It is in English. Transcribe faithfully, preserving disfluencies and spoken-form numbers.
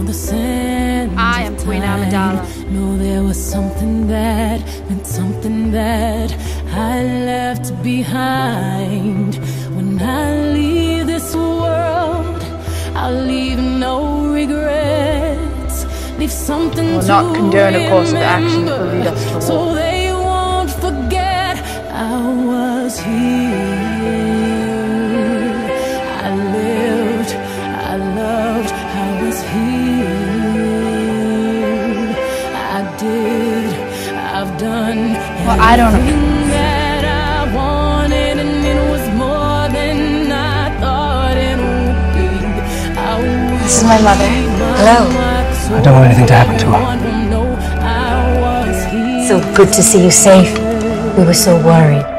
the sand. I am Queen Amidala. No, there was something that meant something that I left behind. When I leave this world, I'll leave no regrets. Leave something will not to condone a course of action that will lead us to war. So they won't forget I was here. I lived, I loved, I was here. I did, I've done Well, I don't know. everything that I wanted, and it was more than I thought it would be. I This is my mother. Hello. I don't want anything to happen to her. So good to see you safe. We were so worried.